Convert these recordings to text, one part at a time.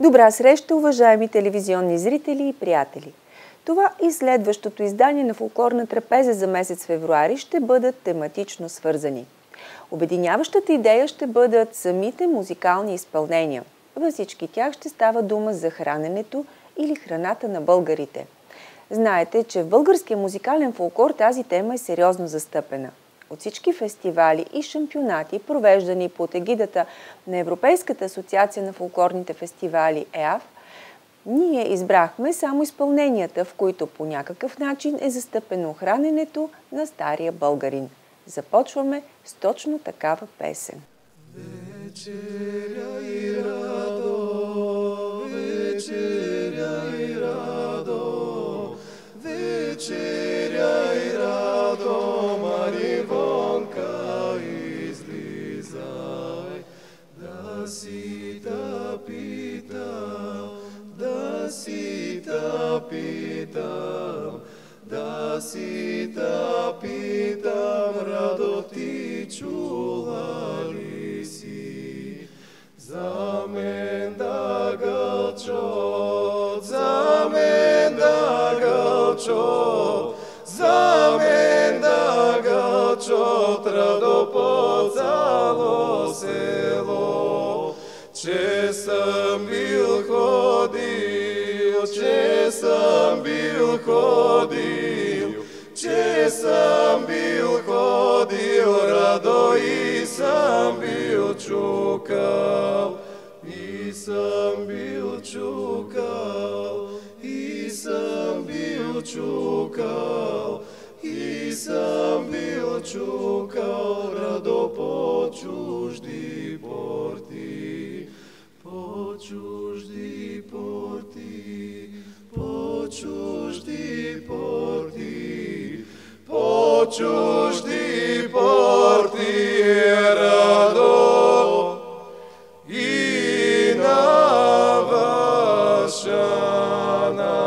Добра среща, уважаеми телевизионни зрители и приятели! Това и следващото издание на Фолклорна трапеза за месец февруари ще бъдат тематично свързани. Обединяващата идея ще бъдат самите музикални изпълнения. Във всички тях ще става дума за храненето или храната на българите. Знаете, че в българския музикален фолклор тази тема е сериозно застъпена. От всички фестивали и шампионати, провеждани под егидата на Европейската асоциация на фолклорните фестивали ЕАФ, ние избрахме само изпълненията, в които по някакъв начин е застъпено храненето на стария българин. Започваме с точно такава песен. Вечеря и радо, вечеря и радо, вечеря и радо, Маривонка, излизай, да си да питам, да си да питам, да си да питам, радо, ти чула ли си? За мен да гълчот, за мен да гълчот, за мен да гълчот, радо по цяло село. Че съм бил ходил, че съм бил ходил, че съм бил ходил, радо, и съм бил чукал, и съм бил чукал, и съм бил чукал, и съм бил чукал, радо, по чужди порти, по чужди порти, по чужди порти, по чужди порти, радо, и навършана.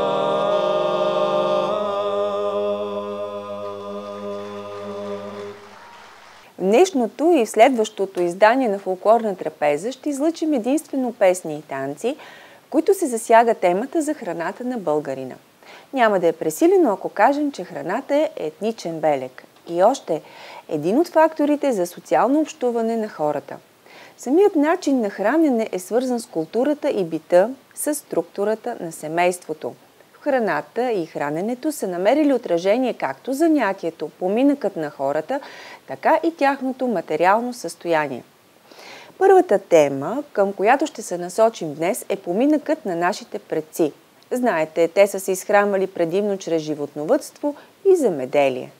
В днешното и в следващото издание на Фолклорна трапеза ще излъчим единствено песни и танци, в които се засяга темата за храната на българина. Няма да е пресилено, ако кажем, че храната е етничен белег и още един от факторите за социално общуване на хората. Самият начин на хранене е свързан с културата и бита, с структурата на семейството. В храната и храненето са намерили отражение както занятието, поминъкът на хората, така и тяхното материално състояние. Първата тема, към която ще се насочим днес, е поминъкът на нашите предци. Знаете, те са се изхранвали предимно чрез животновъдство и земеделие.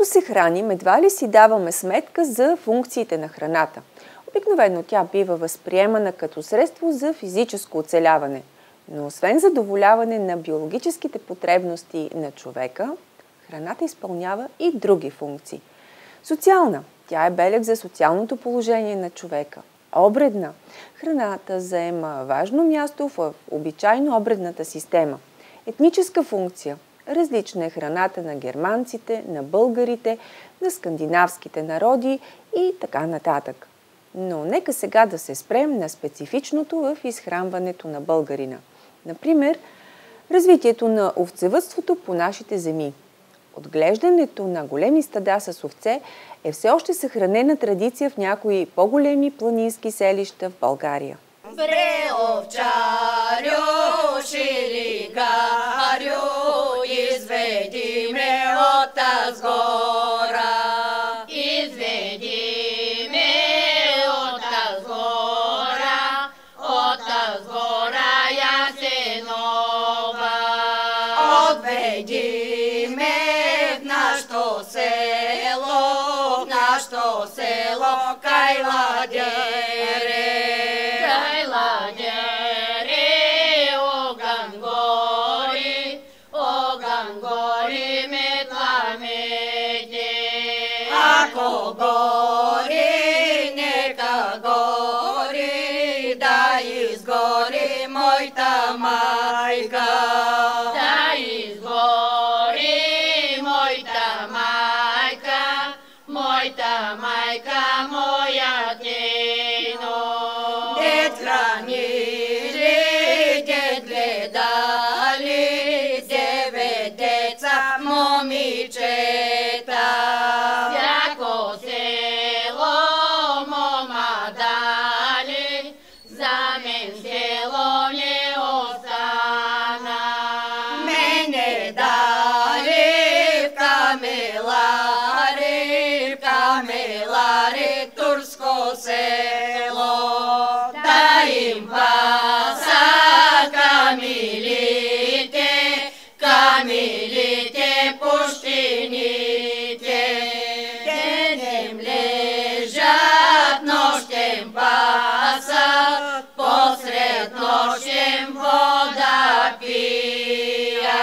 Когато се храним, едва ли си даваме сметка за функциите на храната. Обикновено тя бива възприемана като средство за физическо оцеляване. Но освен задоволяване на биологическите потребности на човека, храната изпълнява и други функции. Социална. Тя е белег за социалното положение на човека. Обредна. Храната заема важно място в обичайно обредната система. Етническа функция. Различна е храната на германците, на българите, на скандинавските народи и така нататък. Но нека сега да се спрем на специфичното в изхранването на българина. Например, развитието на овцевъдството по нашите земи. Отглеждането на големи стада с овце е все още съхранена традиция в някои по-големи планински селища в България. Бре, овчарю, шилигарю, изведи ме от тази гора. Изведи ме от тази гора, ясенова. Отведи ме в нашето село, Кайладере. Ако гори, нека гори, да изгори моята майка. Да изгори моята майка, моя кино. Дед хранили, дед гледали, 9 деца, момичета. Турско село, да им паса камилите, пущините. Денем лежат, нощем пасат, посред нощем вода пият.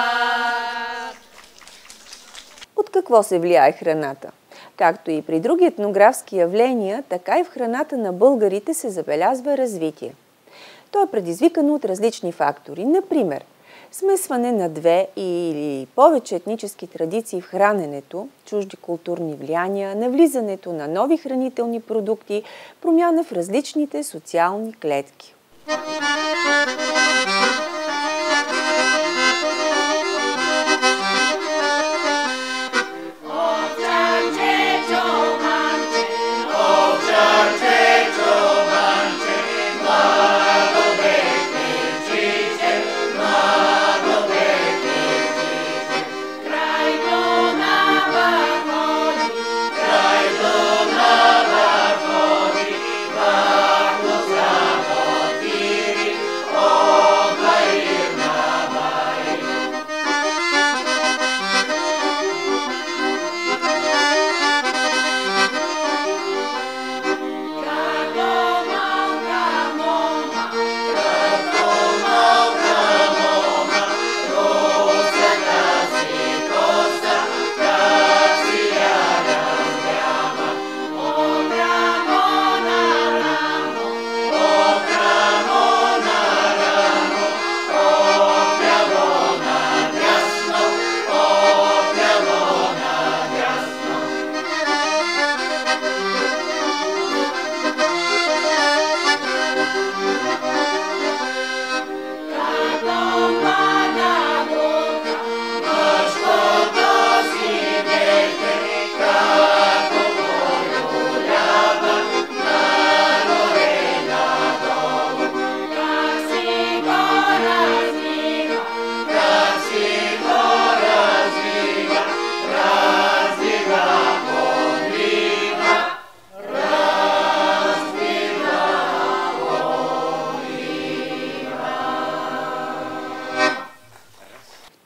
От какво се влияе храната? Както и при други етнографски явления, така и в храната на българите се забелязва развитие. То е предизвикано от различни фактори. Например, смесване на 2 или повече етнически традиции в храненето, чужди културни влияния, навлизането на нови хранителни продукти, промяна в различните социални клетки. Oh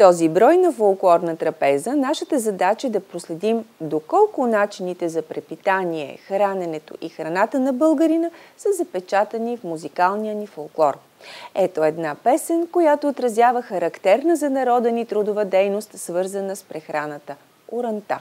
този брой на фолклорна трапеза нашата задача е да проследим доколко начините за препитание, храненето и храната на българина са запечатани в музикалния ни фолклор. Ето една песен, която отразява характерна за народа ни трудова дейност, свързана с прехраната – уранта.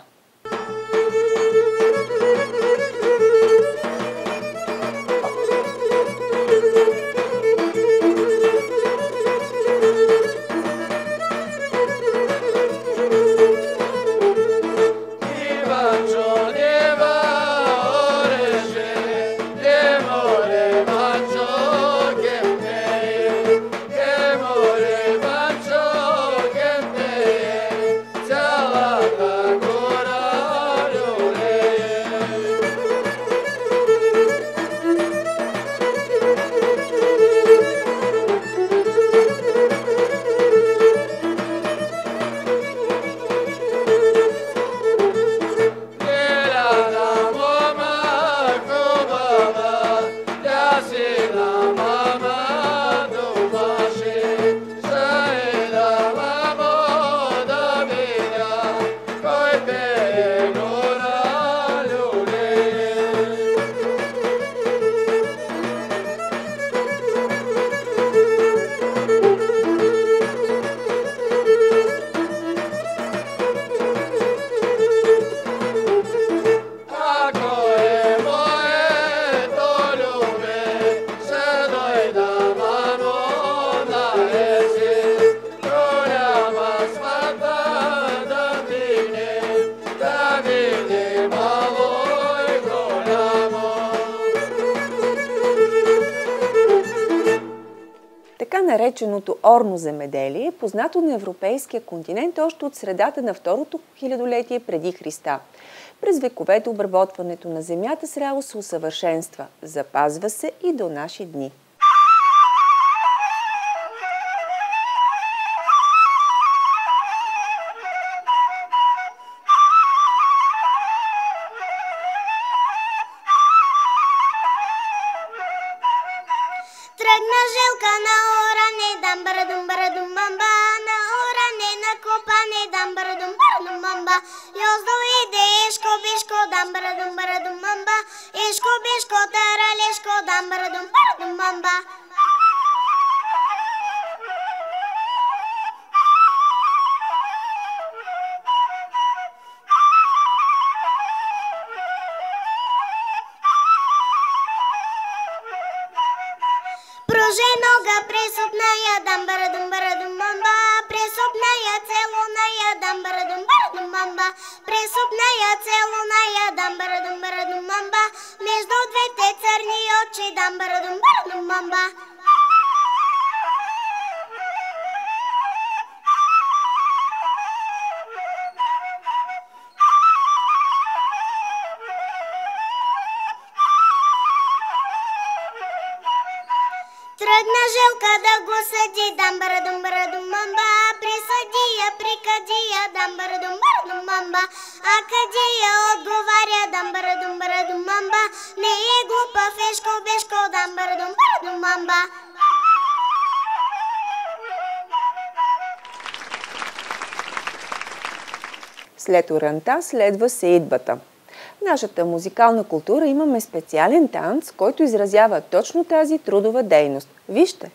Така нареченото орно земеделие е познато на европейския континент още от средата на второто хилядолетие преди Христа. През вековете обработването на земята с рало се усъвършенства, запазва се и до наши дни. Тръгна жилка на оране, дамбарадум барадум бамба, на оране на копане, дамбарадум барадум бамба. Йоздо иде ешко бишко, дамбарадум барадум бамба, ешко бишко таралешко, дамбарадум барадум бамба. Проженога пресопная, дамбарадум барадум бамба, пресопная целуная, дамбарадум барадум бамба, пресопная целуная, дамбарадум барадум бамба, между двете църни очи, дамбарадум барадум бамба. Тръгна жилка да го съди, дамбарадум барадум бамба, присъди я, прикади я, дамбарадум барадум бамба, а къди я отговаря, дамбарадум барадум бамба, не е глупа фешко бешко, дамбарадум барадум бамба. След уранта следва сеидбата. В нашата музикална култура имаме специален танц, който изразява точно тази трудова дейност. Вижте!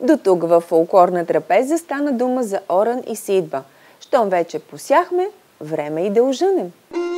До тук във фолклорна трапеза стана дума за оран и сидба. Щом вече посяхме, време и да ожънем.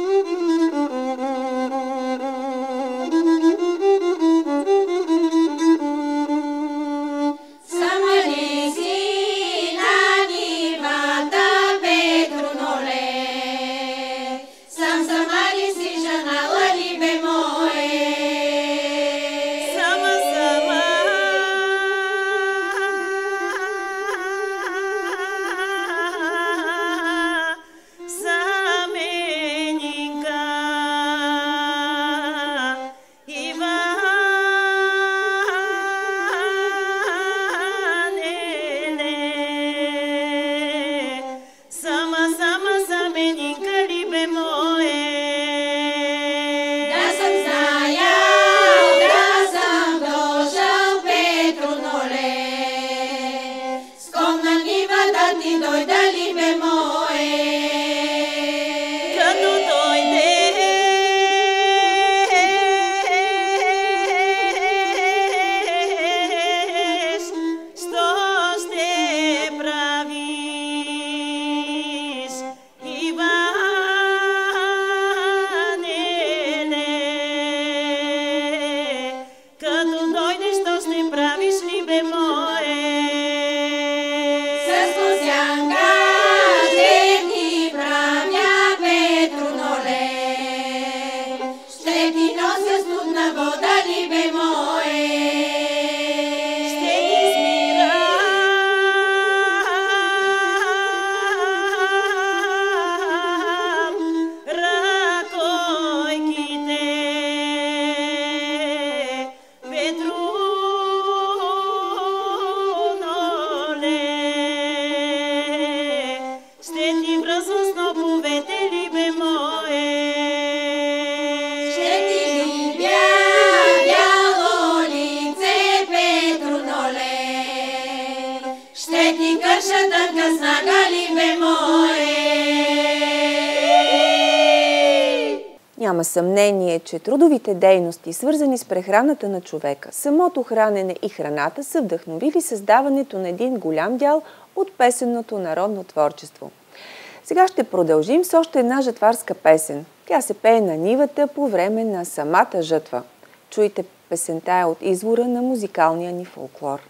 Няма съмнение, че трудовите дейности, свързани с прехраната на човека, самото хранене и храната са вдъхновили създаването на един голям дял от песенното народно творчество. Сега ще продължим с още една жатварска песен. Тя се пее на нивата по време на самата жатва. Чуйте, песента е от извора на музикалния ни фолклор.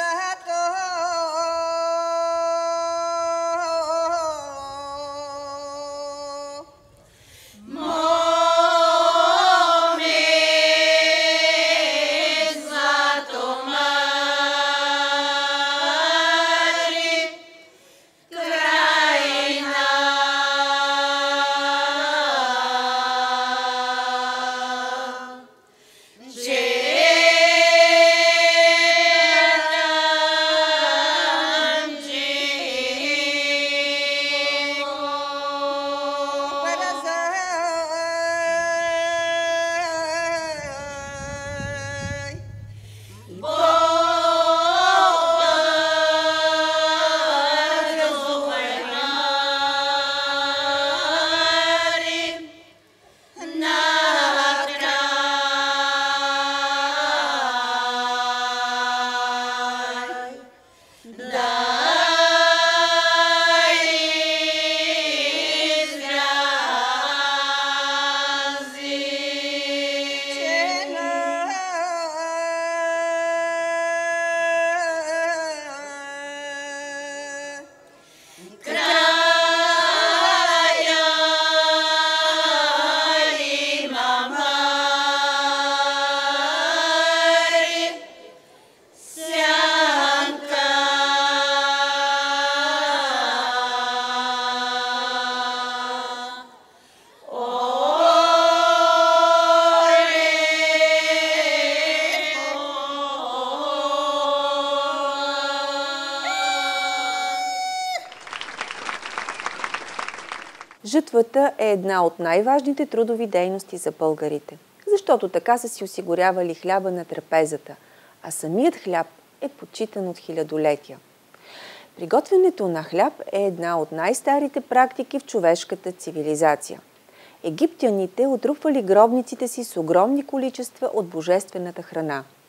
Жътвата е една от най-важните трудови дейности за българите, защото така са си осигурявали хляба на трапезата, а самият хляб е почитан от хилядолетия. Приготвянето на хляб е една от най-старите практики в човешката цивилизация. Египтяните отрупвали гробниците си с огромни количества от божествената храна.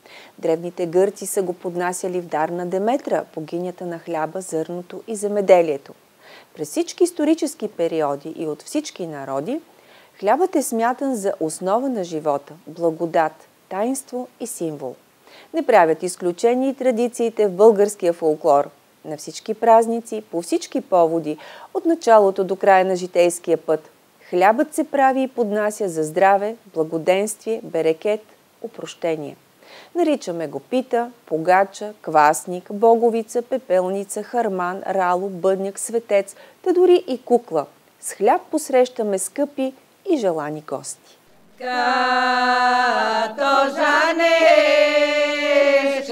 Древните гърци са го поднасяли в дар на Деметра, богинята на хляба, зърното и земеделието. През всички исторически периоди и от всички народи, хлябът е смятан за основа на живота, благодат, таинство и символ. Не правят изключение и традициите в българския фолклор. На всички празници, по всички поводи, от началото до края на житейския път, хлябът се прави и поднася за здраве, благоденствие, берекет, опрощение. Наричаме го пита, погача, квасник, боговица, пепелница, харман, рало, бъдняк, светец, та дори и кукла. С хляб посрещаме скъпи и желани гости. Като жанеш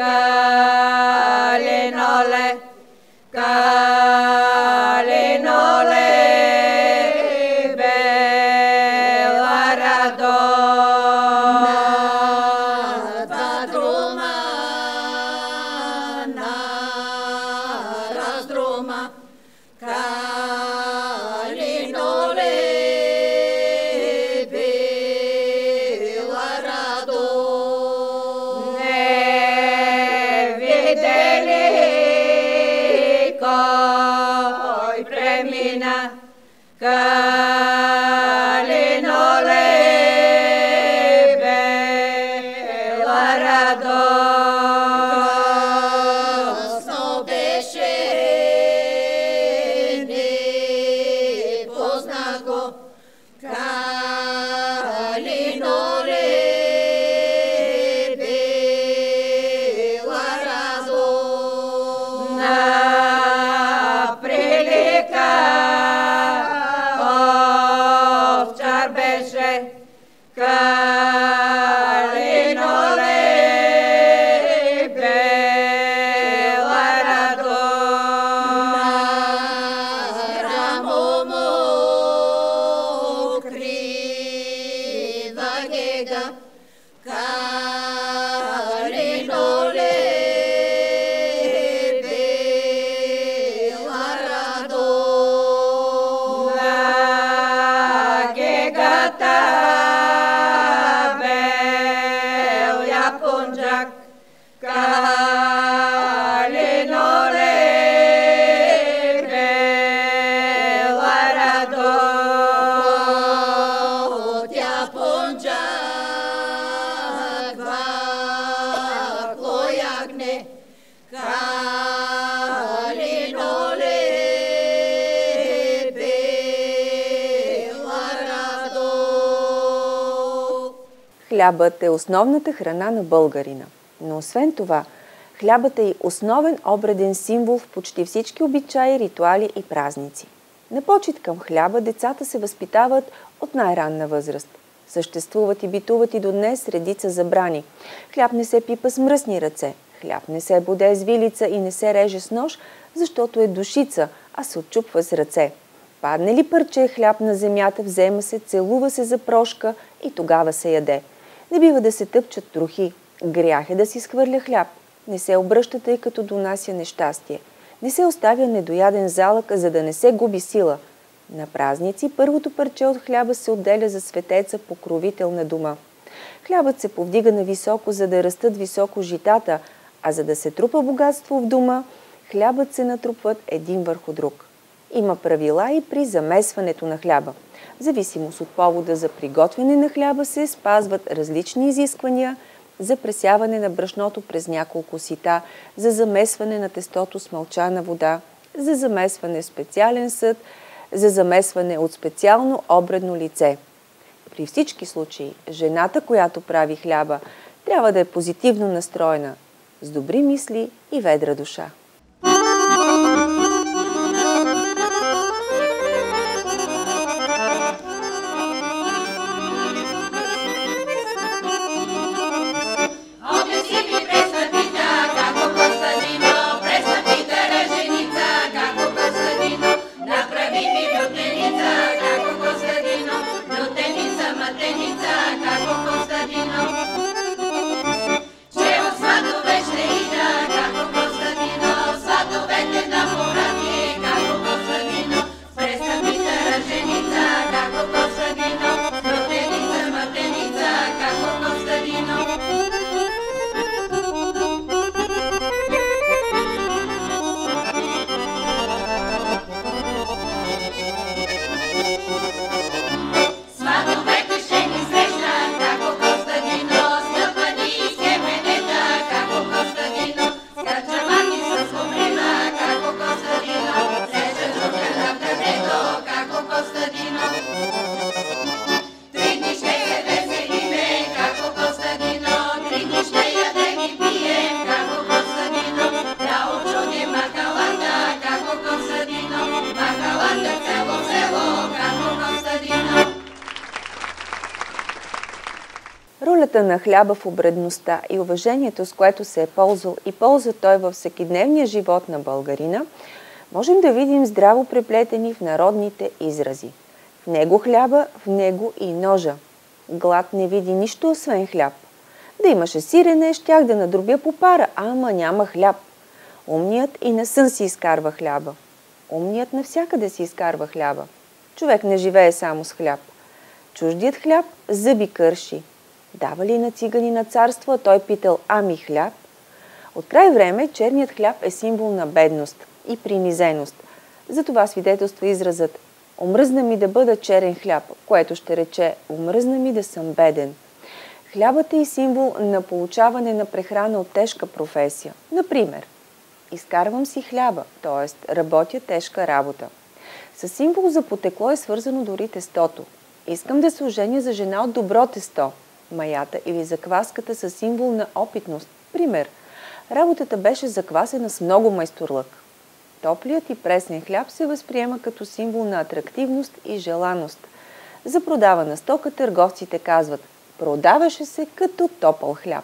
калиноле, калиноле, бела радона, задрума, на раздрума, калиноле, калиноле, бела радона, късно беше, не познах го, калиноле, бела радона, прилика калиноле, бела радона, рамо му крива гега, калиноле, бела радона, гегата калиноле, бела радона, тя понджак вакло ягне, калиноле, бела радона. Хлябът е основната храна на българина. Но освен това, хлябът е и основен обреден символ в почти всички обичаи, ритуали и празници. На почит към хляба децата се възпитават от най-ранна възраст. Съществуват и битуват и до днес редица забрани. Хляб не се пипа с мръсни ръце. Хляб не се боде с вилица и не се реже с нож, защото е душица, а се отчупва с ръце. Падне ли парче хляб на земята, взема се, целува се за прошка и тогава се яде. Не бива да се тъпчат трохи. Грях е да си схвърля хляб. Не се обръща, тъй като донася нещастие. Не се оставя недояден залък, за да не се губи сила. На празници първото парче от хляба се отделя за светеца, покровител на дома. Хлябът се повдига на високо, за да растат високо житата, а за да се трупа богатство в дома, хлябът се натрупват един върху друг. Има правила и при замесването на хляба. В зависимост от повода за приготвяне на хляба се спазват различни изисквания за пресяване на брашното през няколко сита, за замесване на тестото с мълчана вода, за замесване в специален съд, за замесване от специално обредно лице. При всички случаи, жената, която прави хляба, трябва да е позитивно настроена, с добри мисли и ведра душа. Че от сватове ще ида, како Константино. ролята на хляба в обредността и уважението, с което се е ползвал и ползва той във всекидневния живот на българина, можем да видим здраво преплетени в народните изрази. В него хляба, в него и ножа. Глад не види нищо, освен хляб. Да имаше сирене, щях да надробя по пара, ама няма хляб. Умният и на сън си изкарва хляба. Умният навсякъде си изкарва хляба. Човек не живее само с хляб. Чуждият хляб зъби кърши. Дава ли на цигани на царство, а той питал, ами хляб? От край време черният хляб е символ на бедност и принизеност. Затова свидетелства изразът «Омръзна ми да бъда черен хляб», което ще рече «Омръзна ми да съм беден». Хлябът е и символ на получаване на прехрана от тежка професия. Например, изкарвам си хляба, т.е. работя тежка работа. Със символ за потекло е свързано дори тестото. Искам да се оженя за жена от добро тесто. Маята или закваската са символ на опитност. Пример, работата беше заквасена с много майсторлък. Топлият и пресен хляб се възприема като символ на атрактивност и желаност. За продавана стока търговците казват «Продаваше се като топъл хляб».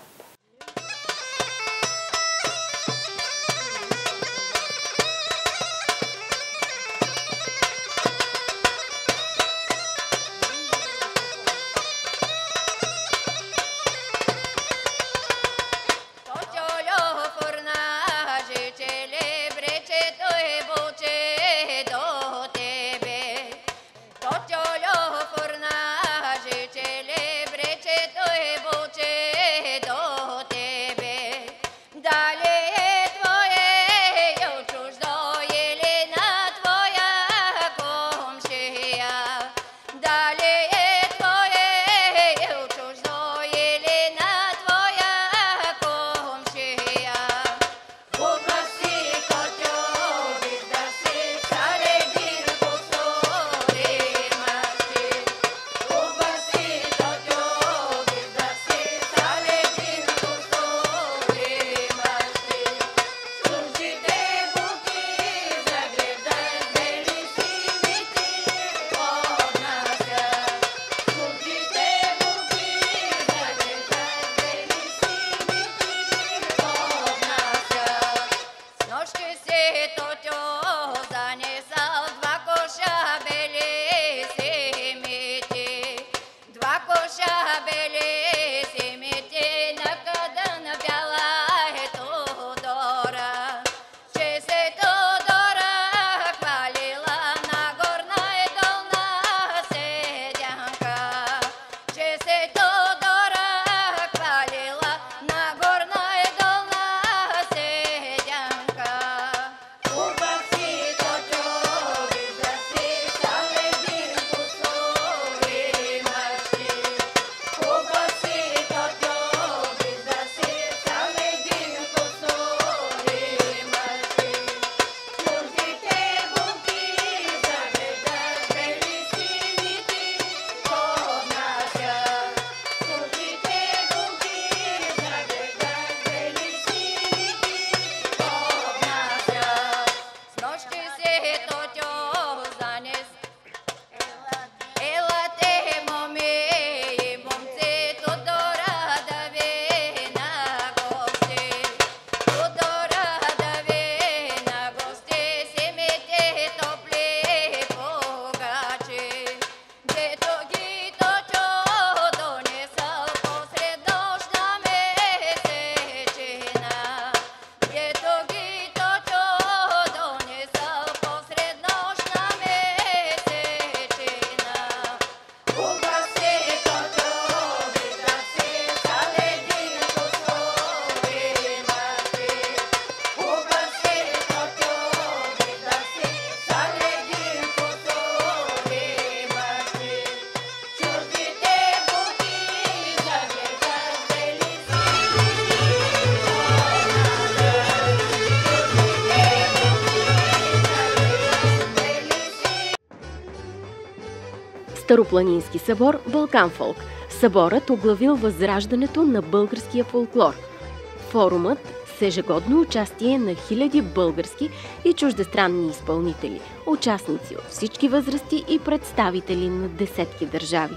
Старопланински събор Балканфолк. Съборът оглавил възраждането на българския фолклор. Форумът с ежегодно участие на хиляди български и чуждестранни изпълнители, участници от всички възрасти и представители на десетки държави.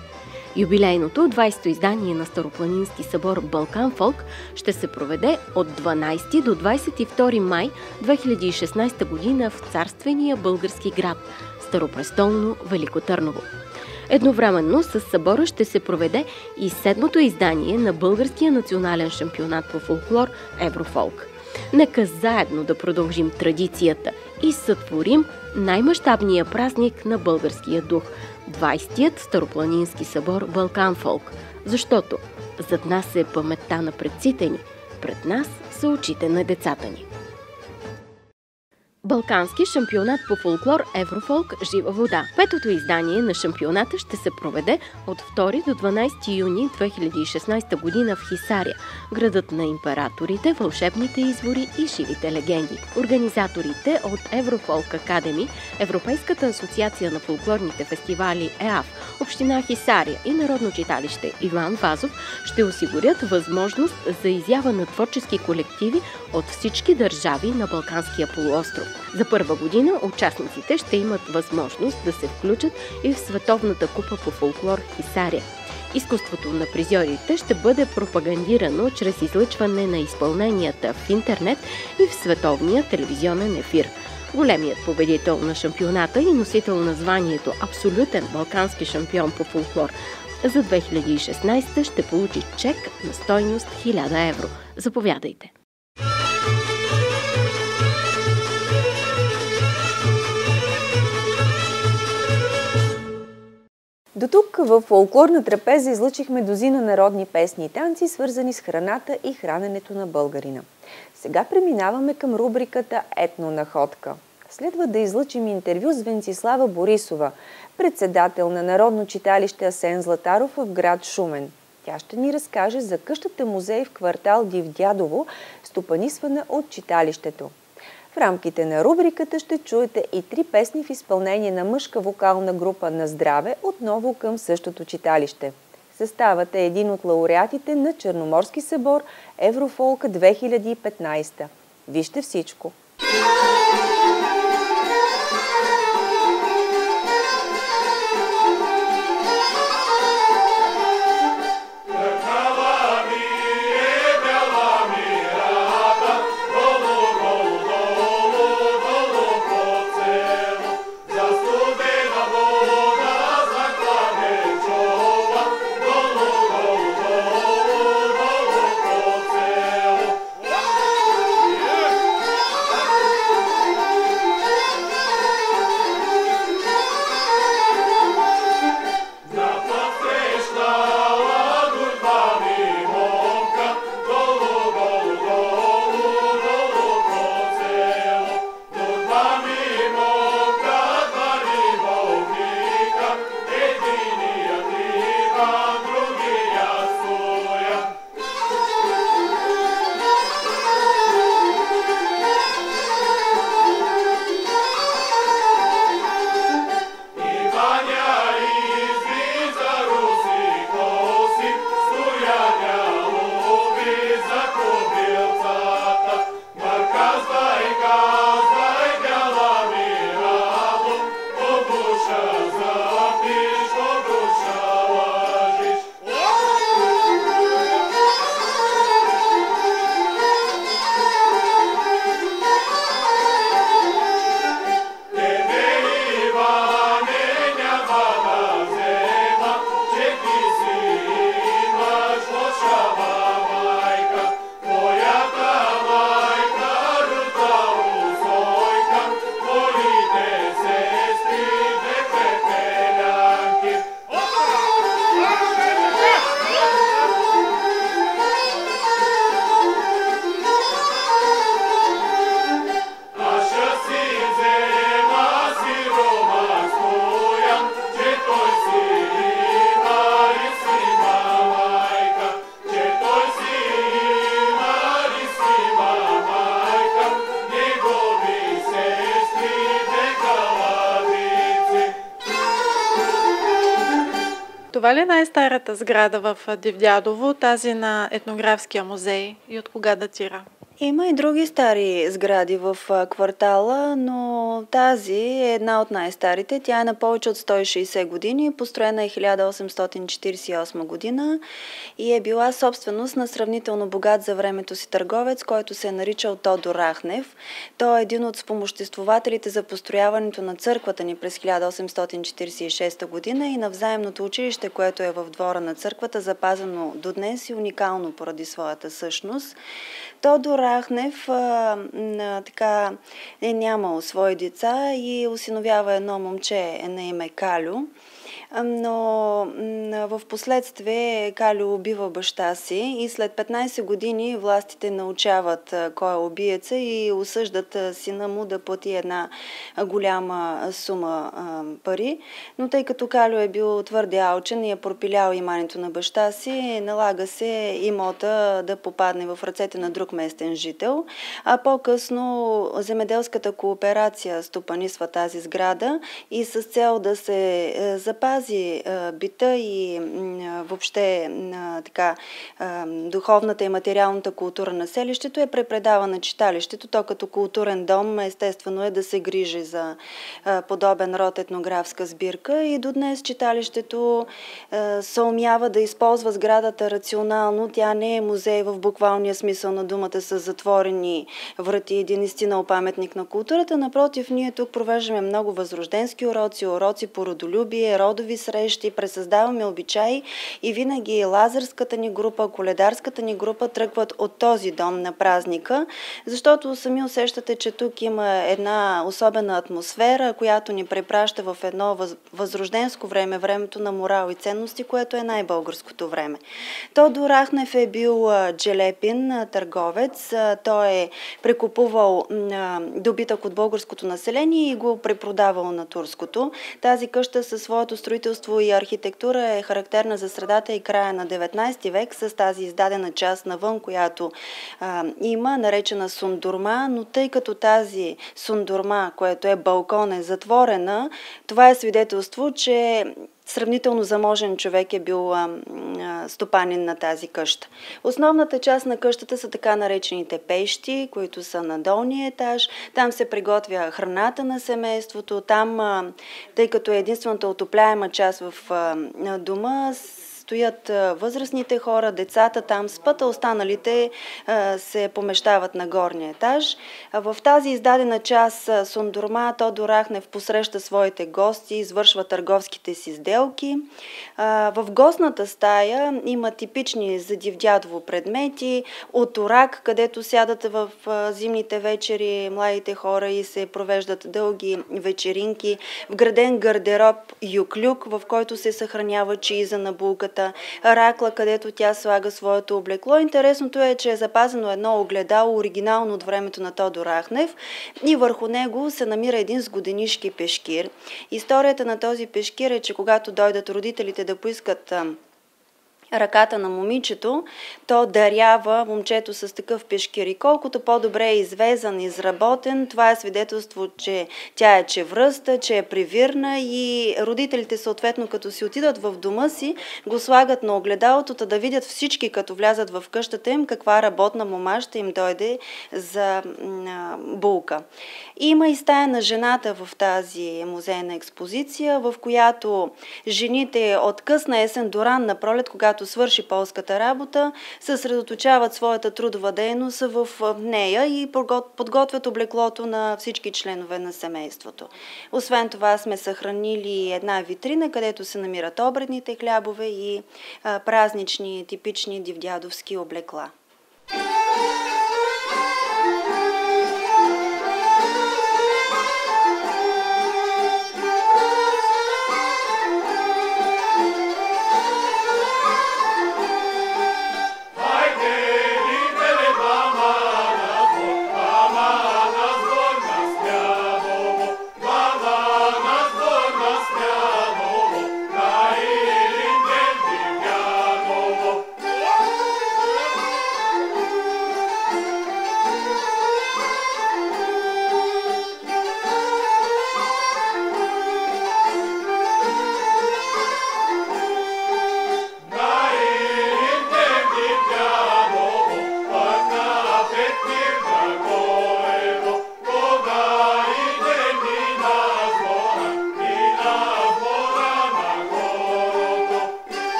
Юбилейното 20-то издание на Старопланински събор Балкан Фолк ще се проведе от 12 до 22 май 2016 година в царствения български град Старопрестолно Велико Търново. Едновременно с събора ще се проведе и 7-то издание на българския национален шампионат по фолклор Еврофолк. Нека заедно да продължим традицията и сътворим най-мащабния празник на българския дух – 20-тият Старопланински събор Балкан Фолк, защото зад нас е паметта на предците ни, пред нас са очите на децата ни. Балкански шампионат по фолклор Еврофолк Жива вода. Петото издание на шампионата ще се проведе от 2 до 12 юни 2016 година в Хисаря, градът на императорите, вълшебните извори и живите легенди. Организаторите от Еврофолк Академи, Европейската асоциация на фолклорните фестивали ЕАФ, община Хисаря и Народно читалище Иван Вазов ще осигурят възможност за изява на творчески колективи от всички държави на Балканския полуостров. За първа година участниците ще имат възможност да се включат и в Световната купа по фолклор Хисаря. Изкуството на призьорите ще бъде пропагандирано чрез излъчване на изпълненията в интернет и в световния телевизионен ефир. Големият победител на шампионата и носител на званието абсолютен балкански шампион по фолклор за 2016 ще получи чек на стойност 1000 евро. Заповядайте! До тук в фолклорна трапеза излъчихме дозина народни песни и танци, свързани с храната и храненето на българина. Сега преминаваме към рубриката Етнонаходка. Следва да излъчим интервю с Венцислава Борисова, председател на Народно читалище Асен Златаров в град Шумен. Тя ще ни разкаже за къщата музей в квартал Дивдядово, стопанисвана от читалището. В рамките на рубриката ще чуете и 3 песни в изпълнение на мъжка вокална група На здраве, отново към същото читалище. Съставът е един от лауреатите на Черноморски събор Еврофолк 2015. Вижте всичко! Това ли е най-старата сграда в Дивдядово, тази на етнографския музей и от кога датира? Има и други стари сгради в квартала, но тази е една от най-старите. Тя е на повече от 160 години, построена е 1848 година и е била собственост на сравнително богат за времето си търговец, който се е наричал Тодор Рахнев. Той е един от спомоществователите за построяването на църквата ни през 1846 година и на взаимното училище, което е в двора на църквата, запазено до днес и уникално поради своята същност. Тодор Рахнев е нямал свои деца и осиновява едно момче на име Калю. Но в последствие Калю убива баща си и след 15 години властите научават кой е убиеца и осъждат сина му да плати една голяма сума пари. Но тъй като Калю е бил твърде алчен и е пропилял имането на баща си, налага се имота да попадне в ръцете на друг местен жител. А по-късно земеделската кооперация стопанисва тази сграда и с цел да се запази бита и въобще духовната и материалната култура на селището е препредава на читалището. То като културен дом естествено е да се грижи за подобен род етнографска сбирка и до днес читалището съумява да използва сградата рационално. Тя не е музей в буквалния смисъл на думата с затворени врати, един истинал паметник на културата. Напротив, ние тук провеждаме много възрожденски уроци по родолюбие, родови срещи, пресъздаваме обичаи и винаги лазарската ни група, коледарската ни група тръгват от този дом на празника, защото сами усещате, че тук има една особена атмосфера, която ни препраща в едно възрожденско време, времето на морал и ценности, което е най-българското време. Тодор Рахнев е бил джелепин, търговец. Той е прекупувал добитък от българското население и го препродавал на турското. Тази къща със своето строителство и архитектура е характерна за средата и края на 19 век с тази издадена част навън, която има, наречена сундурма, но тъй като тази сундурма, което е балкон, е затворена, това е свидетелство, че сравнително заможен човек е бил стопанин на тази къща. Основната част на къщата са така наречените пещи, които са на долния етаж. Там се приготвя храната на семейството. Там, тъй като е единствената отопляема част в дома, стоят възрастните хора, децата там спят, а останалите се помещават на горния етаж. В тази издадена част сундурма Тодор Рахнев посреща своите гости, извършва търговските си сделки. В гостната стая има типични за Дивдядово предмети, от орак, където сядат в зимните вечери младите хора и се провеждат дълги вечеринки, вграден гардероб юклюк, в който се съхранява чииза на булката, ракла, където тя слага своето облекло. Интересното е, че е запазено едно огледало, оригинално от времето на Тодор Рахнев и върху него се намира един сгоденишки пешкир. Историята на този пешкир е, че когато дойдат родителите да поискат ръката на момичето, то дарява момчето с такъв пешкир. И колкото по-добре е извезан, изработен, това е свидетелство, че тя е чевръста, че е привирна и родителите съответно, като си отидат в дома си, го слагат на огледалото, да видят всички, като влязат в къщата им, каква работна мома ще им дойде за булка. Има и стая на жената в тази музейна експозиция, в която жените от късна есен до ранна пролет, когато свърши полската работа, съсредоточават своята трудова дейност в нея и подготвят облеклото на всички членове на семейството. Освен това сме съхранили една витрина, където се намират обредните хлябове и празнични, типични дивдядовски облекла.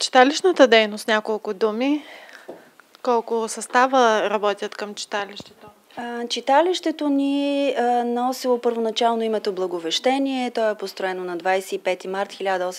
читалищната дейност няколко думи. Колко състава работят към читалището? Читалището ни носило първоначално името Благовещение. То е построено на 25 март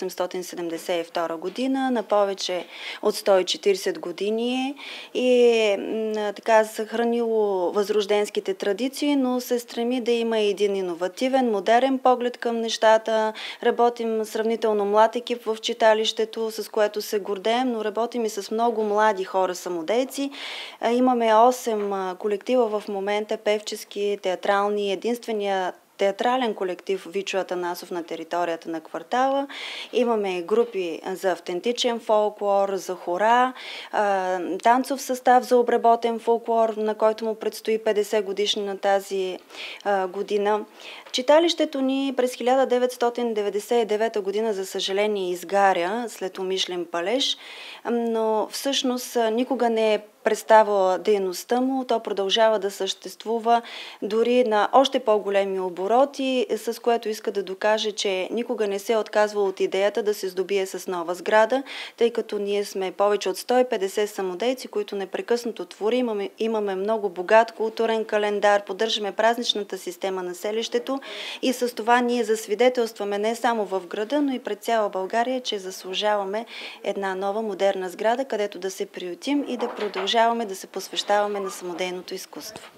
1872 година, на повече от 140 години и така съхранило възрожденските традиции, но се стреми да има един иновативен, модерен поглед към нещата. Работим сравнително млад екип в читалището, с което се гордеем, но работим и с много млади хора самодейци. Имаме 8 колектива в момента, певчески, театрални, единствения театрален колектив Вичо Атанасов на територията на квартала. Имаме групи за автентичен фолклор, за хора, танцов състав за обработен фолклор, на който му предстои 50 годишни на тази година. Читалището ни през 1999 година, за съжаление, изгаря след умишлен палеж, но всъщност никога не е представила дейността му. То продължава да съществува дори на още по-големи обороти, с което иска да докаже, че никога не се е отказвал от идеята да се здобие с нова сграда, тъй като ние сме повече от 150 самодейци, които непрекъснато творим. Имаме много богат културен календар, поддържаме празничната система на селището и с това ние засвидетелстваме не само в града, но и пред цяла България, че заслужаваме една нова модерна сграда, където да се приютим и да продължаваме да се посвещаваме на самодейното изкуство.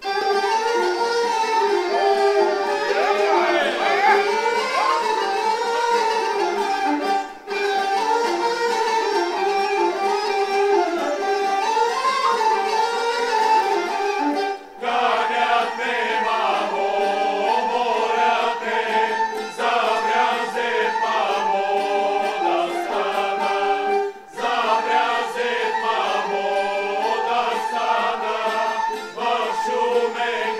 Шумей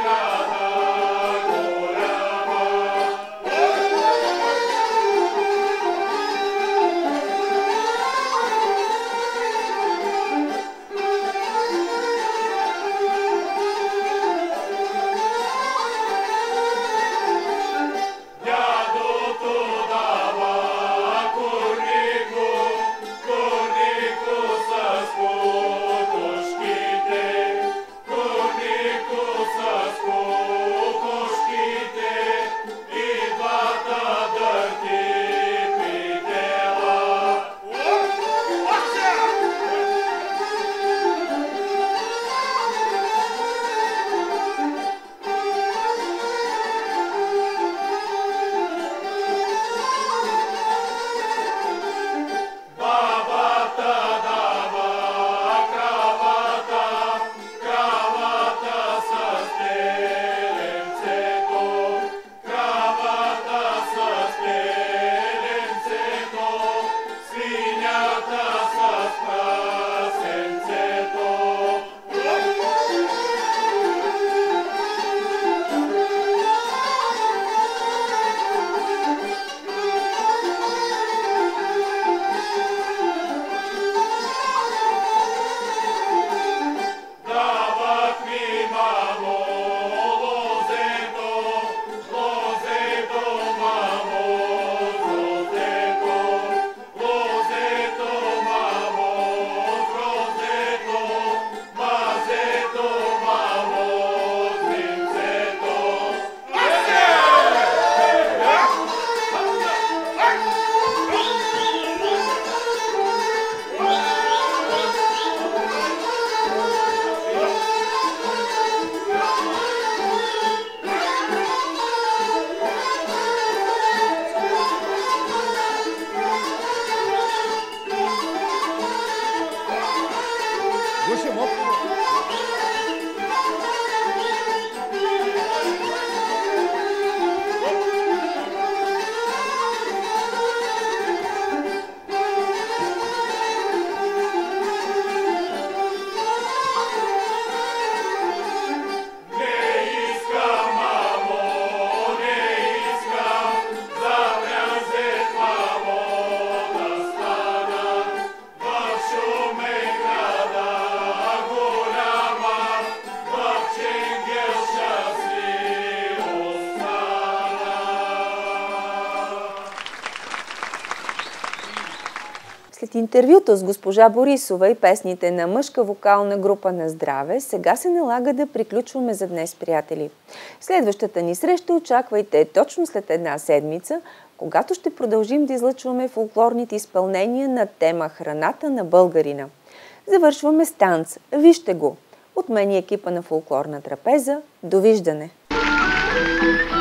След интервюто с госпожа Борисова и песните на мъжка вокална група на Здраве, сега се налага да приключваме за днес, приятели. Следващата ни среща очаквайте точно след една седмица, когато ще продължим да излъчваме фолклорните изпълнения на тема «Храната на българина». Завършваме с танц. Вижте го! От мен и екипа на Фолклорна трапеза. Довиждане!